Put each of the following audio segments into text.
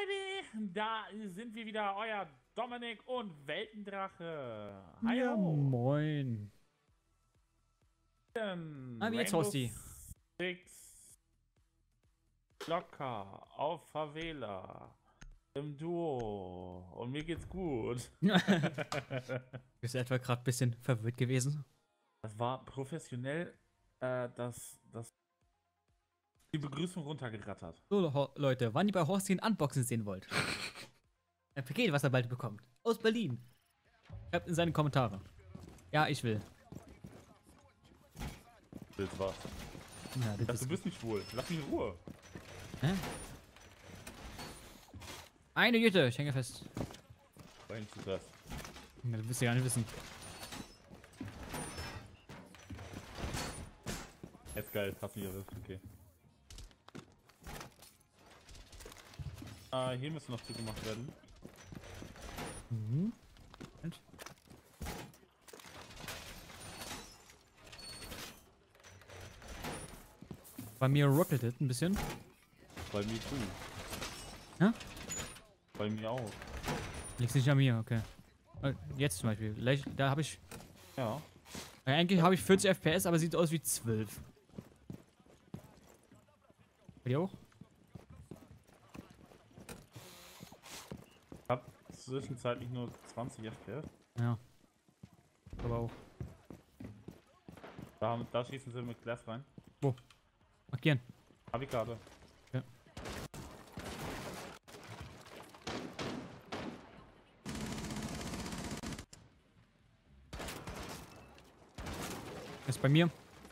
Leute, da sind wir wieder, euer Dominik und Weltendrache. Hi Ja, ho. moin. Wie jetzt, Rainbow Hosti? Six locker auf Favela im Duo und mir geht's gut. Bist du etwa gerade ein bisschen verwirrt gewesen? Das war professionell, die Begrüßung runtergerattert. So, Leute, wann ihr bei Hosti ein Unboxing sehen wollt. Ein Paket, was er bald bekommt. Aus Berlin. Schreibt in seine Kommentare. Ja, ich will. Das war's. Ja, das Du ist bist nicht schwul. Lass mich in Ruhe. Hä? Eine Jüte, ich hänge fest. War nicht so krass. Ja, das willst du gar nicht wissen. Jetzt geil, passt nicht, aber okay. Hier müsste noch zugemacht werden. Mhm. Und? Bei mir ruckelt es ein bisschen. Bei mir too. Ja? Bei mir auch. Liegt nicht an mir, okay. Jetzt zum Beispiel. Da habe ich. Ja. Eigentlich habe ich 40 FPS, aber sieht aus wie 12. Bei dir auch? Ich hab zwischenzeitlich nur 20 FPS. Ja. Aber auch. Da schießen sie mit Glas rein. Wo? Markieren. Hab ich gerade. Ja. Ist bei mir.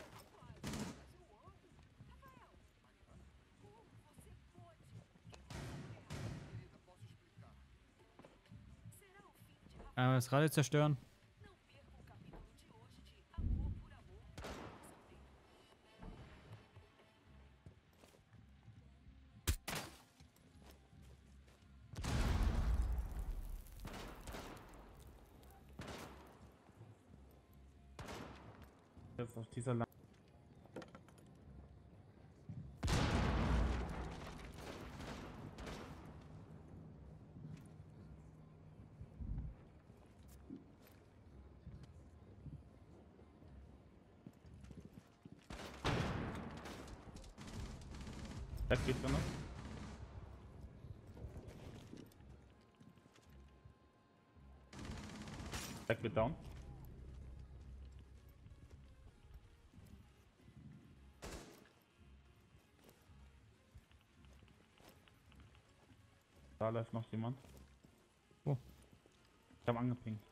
Das Radio zerstören. Jetzt auf dieser Lang. Das geht drin. Back wird down. Da läuft noch jemand. Wo? Ich habe angepinkt.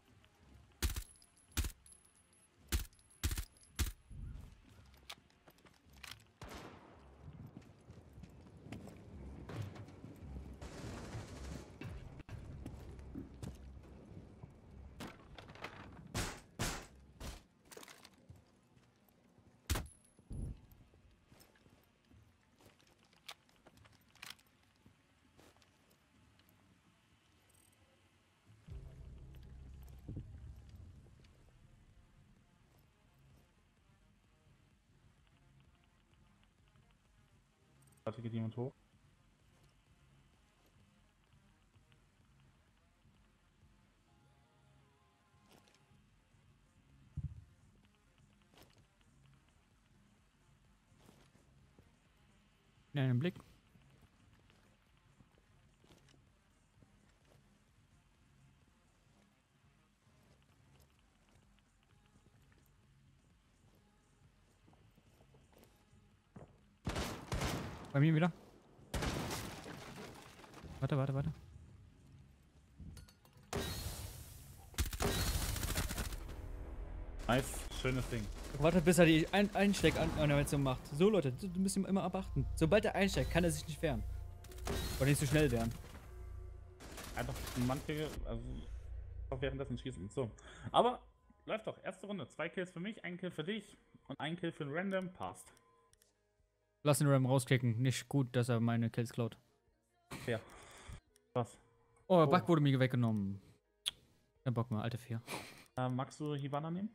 Warte, geht jemand hoch? Ja, einen Blick. Bei mir wieder. Warte. Nice, schönes Ding. Warte, bis er die Einsteckanimation macht. So, Leute, du müsst ihn immer abachten. Sobald er einsteckt, kann er sich nicht wehren. Oder nicht so schnell wehren. Einfach manche, also auch währenddessen schießen. So. Aber läuft doch. Erste Runde. 2 Kills für mich, 1 Kill für dich und 1 Kill für ein Random. Passt. Lass den Ram rausklicken. Nicht gut, dass er meine Kills klaut. Fair. Was? Oh, Bug wurde mir weggenommen. Kein Bock mehr, alte 4. Magst du Hibana nehmen?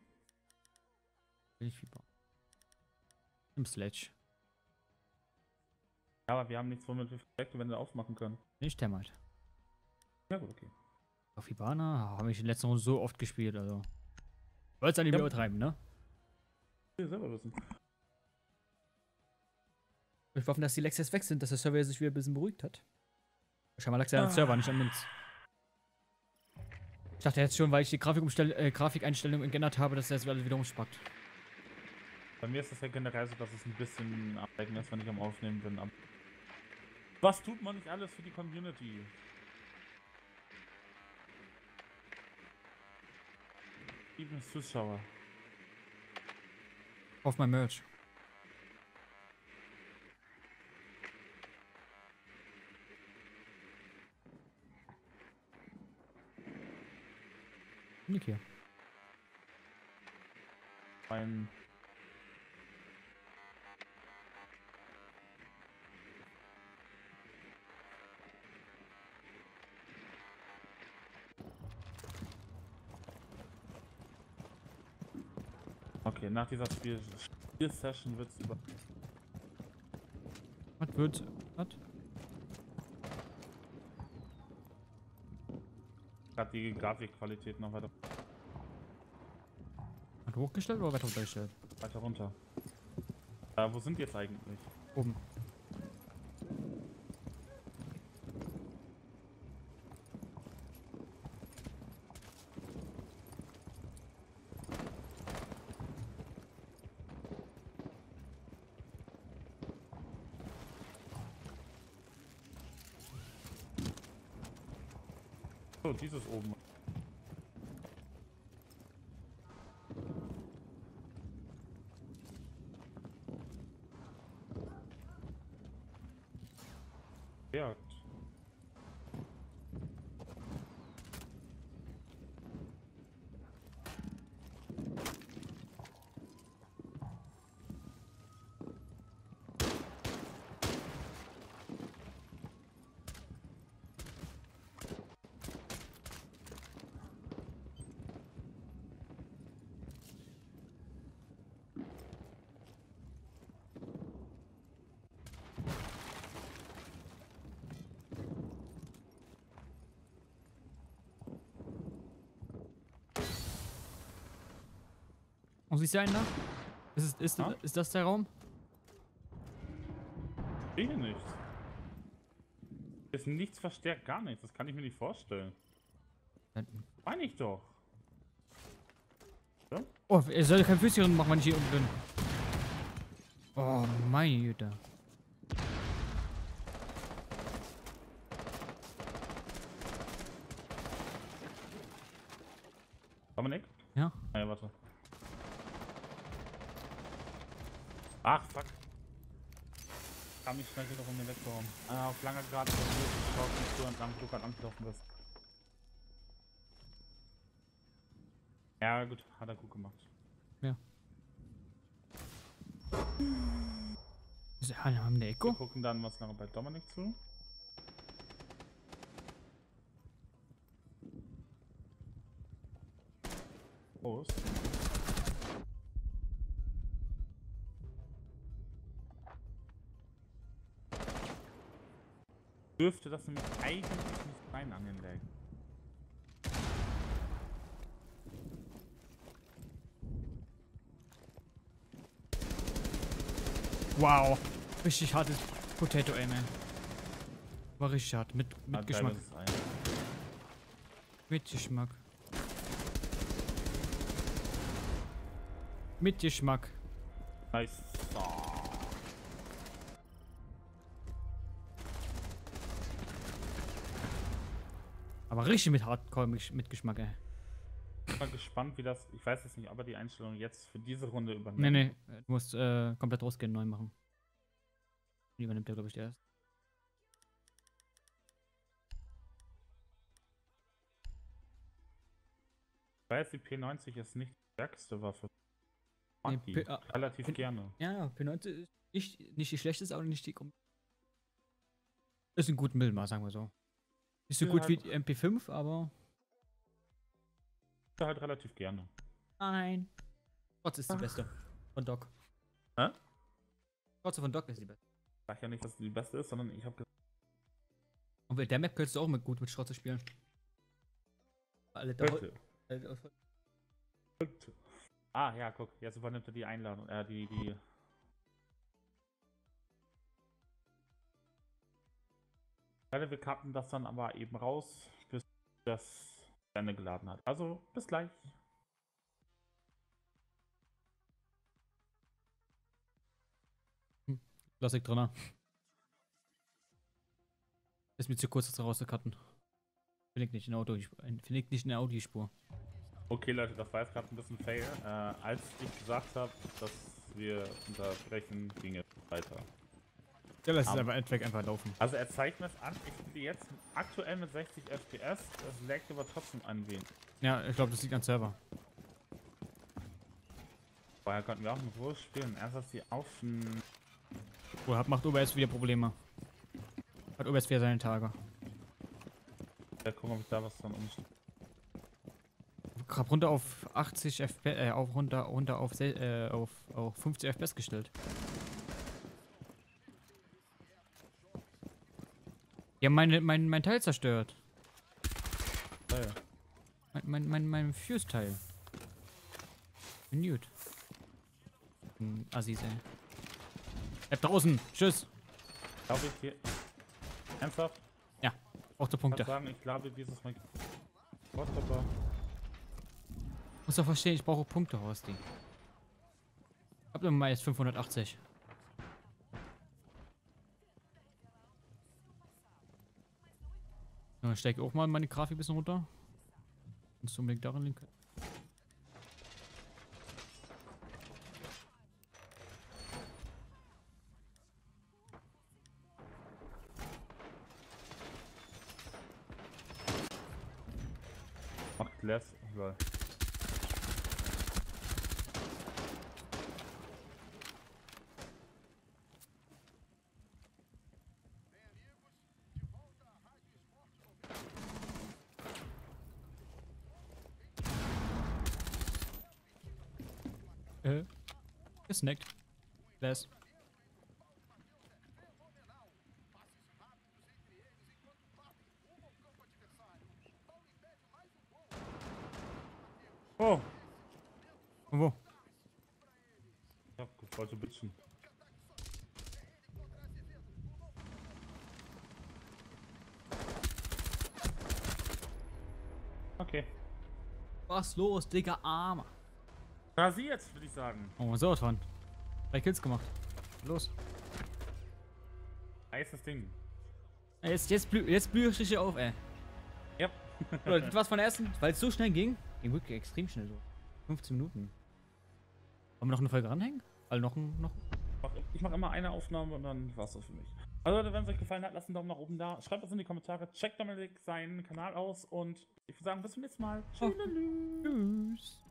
Will ich Fieber. Im Sledge. Ja, aber wir haben nichts, womit wir Projektwände aufmachen können. Nicht Termite. Ja gut, okay. Auf Hibana habe ich in letzter Runde so oft gespielt, also. Wollt's an die Ja. übertreiben, ne? Wir selber wissen. Ich hoffe, dass die Lecks jetzt weg sind, dass der Server sich wieder ein bisschen beruhigt hat. Scheinbar lag es ja am Server, nicht an uns. Ich dachte jetzt schon, weil ich die Grafikeinstellungen geändert habe, dass das alles wieder umspackt. Bei mir ist es ja generell so, dass es ein bisschen ableckend ist, wenn ich am Aufnehmen bin. Aber was tut man nicht alles für die Community? 7 Zuschauer. Auf mein Merch. Nick hier. Ein okay, nach dieser Spiel-Session wird es über. Was wird? Was? Gerade die Grafikqualität noch Hat hochgestellt oder weiter runtergestellt? weiter runter. Wo sind wir jetzt eigentlich? Oben. So, dieses oben. Ja. Und siehst du einen da? Ja? Ist das der Raum? Ich sehe nichts. Ist nichts verstärkt, gar nichts. Das kann ich mir nicht vorstellen. Meine ich doch. Ja? Oh, er soll kein Füßchen machen, wenn ich hier unten bin. Oh, meine Güte. Dominik? Ja? Ah, ja, warte. Ach, fuck. Kann mich schnell wieder von mir wegkommen. Auf langer Grad ist das du entlang Fluggrad angelaufen bist. Ja, gut, hat er gut gemacht. Ja. Haben der Wir Echo? gucken dann was noch bei Dominik zu. Prost. Dürfte das nämlich eigentlich nicht rein anlegen. Wow. Richtig hartes Potato Aim, ey. War richtig hart. Mit Geschmack. Mit Geschmack. Mit Geschmack. Nice. Oh. Aber richtig mit Hardcore mit Geschmack, ey. Ich bin mal gespannt, wie das. Ich weiß jetzt nicht, ob er die Einstellung jetzt für diese Runde übernimmt. Nee, du musst komplett rausgehen, neu machen. Die übernimmt er, glaube ich, erst. Ich weiß, die P90 ist nicht die stärkste Waffe. Nee, Mag die relativ gerne. Ja, P90 ist nicht die schlechteste, aber nicht die. Ist ein gutes Mittelmaß, sagen wir so. Nicht so Ja, gut halt. wie die MP5, aber. Halt relativ gerne. Nein. Trotz ist die Ach. beste. Von Doc. Hä? Trotz von Doc ist die beste. sag ja nicht, dass die beste ist, sondern ich habe gesagt, Und bei der Map könntest du auch gut mit Schrott spielen. Alle da könnte. Ah, ja, guck, jetzt übernimmt er die Einladung, die. Wir cutten das dann aber eben raus, bis das Ende geladen hat. Also, bis gleich. Lass ich drin. Ist mir zu kurz, das rauszucutten. Finde ich nicht in der Audiospur. Okay, Leute, das war jetzt gerade ein bisschen fail. Als ich gesagt habe, dass wir unterbrechen, ging es weiter. Ja, lass es einfach laufen. Also er zeigt mir es an, ich spiele jetzt aktuell mit 60 FPS, das laggt aber trotzdem ein wenig. Ja, ich glaube, das liegt am Server. Vorher konnten wir auch in Ruhe spielen. Erst als die Aufnahmen. Macht OBS wieder Probleme. Hat OBS wieder seine Tage. Ja, gucken, ob ich da was dann umstelle. Ich hab runter auf 80 FPS, runter auf 50 FPS gestellt. Die haben mein Teil zerstört. Ah, ja. Mein Fuse-Teil. Minute. Assis, ey. Bleib draußen. Tschüss. Glaube ich hier. Ernsthaft? Ja, auch der Ich Punkte. kann sagen, ich glaube dieses Mal. Was aber? Muss doch verstehen, ich brauche Punkte, Horsti. Ich hab mal jetzt 580. So, dann steige ich auch mal meine Grafik ein bisschen runter. Kannst du unbedingt daran linken. Macht less. Lol. Gesnackt. Less. Oh! Und wo? Ich hab gefreute Bitchen. Okay. Was los, Digga, Armer? Rasiert, würde ich sagen. Oh, sowas von. 3 Kills gemacht. Los. Heißes Ding. Jetzt blühe ich richtig auf, ey. Ja. Oder das war's von der ersten, weil es so schnell ging. Ging wirklich extrem schnell so. 15 Minuten. Wollen wir noch eine Folge ranhängen? Also noch. Ich mache immer eine Aufnahme und dann war's das für mich. Also Leute, wenn es euch gefallen hat, lasst einen Daumen nach oben da. Schreibt das in die Kommentare. Checkt Dominik seinen Kanal aus und ich würde sagen, bis zum nächsten Mal. Tschüss. Tschüss.